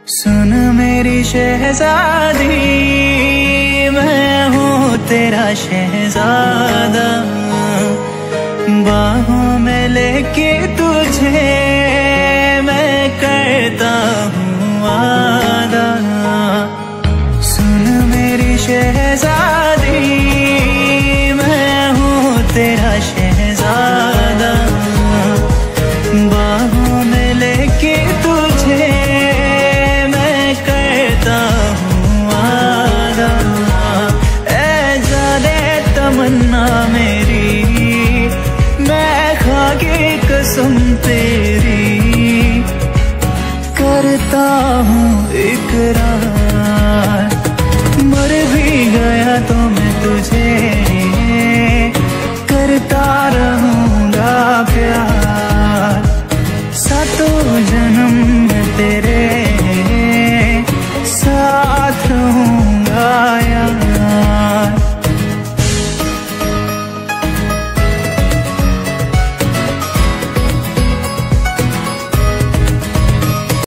सुन मेरी शहजादी, मैं हूँ तेरा शहजादा। बाहों में लेके तुझे मैं करता हूँ वादा। सुन मेरी शहजादी, मैं हूँ तेरा शहजादा। बाहों में लेके तुझे मैं करता हूँ वादा। ऐ जाने तमन्ना मेरी, मैं खाके कसम तेरी करता हूँ इकरार।